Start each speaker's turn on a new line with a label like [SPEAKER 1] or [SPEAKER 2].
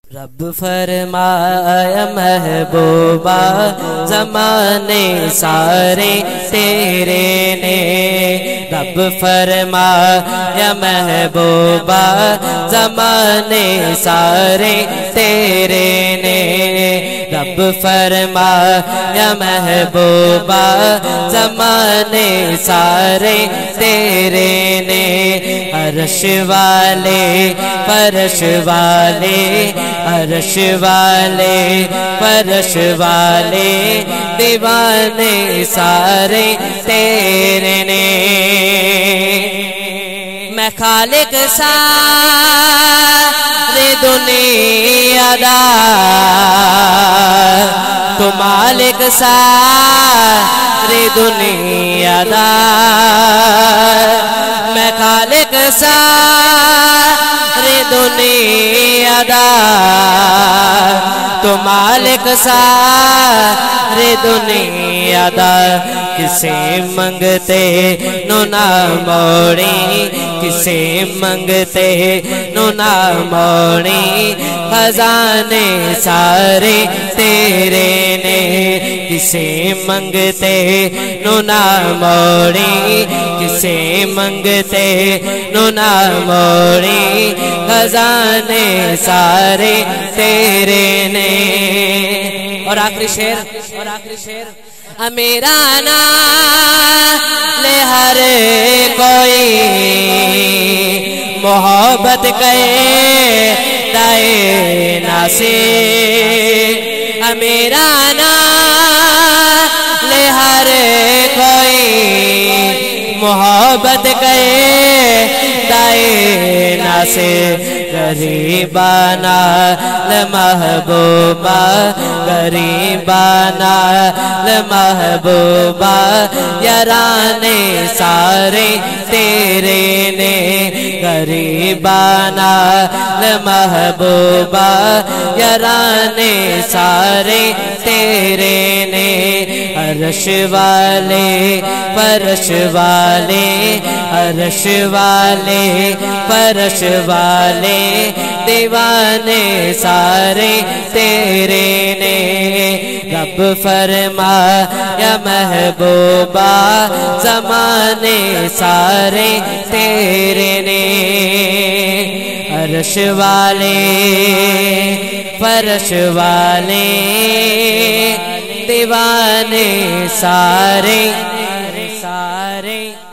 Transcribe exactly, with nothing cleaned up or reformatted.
[SPEAKER 1] رب فرمایا محبوبہ زمانے سارے تیرے نے، رب فرمایا محبوبہ زمانے سارے تیرے نے، رب فرمایا محبوبہ زمانے سارے تیرے نے، عرش والے فرش والے عرش والے فرش والے دیوانے سارے تیرے نے، میں خالق سارے دنیا دا تو مالک سارے دنیا دا، میں خالق سارے دنیا دا تو مالک سارے دنیا دا، کسے منگتے نو نہ موڑی کسے منگتے نو نہ موڑی، خزانے سارے تیرے نے، کسے منگتے نو نہ موڑی کسے منگتے نو نہ موڑی، خزانے سارے تیرے نے۔ اور آخری شعر اور آخری شعر میرا نام لے ہر کوئی محبت کے دائے ناسے، میرا نام لے ہر کوئی محبت کے دائے ناسے، غریبانا لمحبوبہ غریبانا لمحبوبہ، یارانے سارے تیرے نے، غریبانا لمحبوبہ یارانے سارے تیرے نے، عرش والے فرش والے عرش والے فرش والے دیوانے سارے تیرے نے، رب فرمایا محبوبہ زمانے سارے تیرے نے، عرش والے فرش والے دیوانے سارے سارے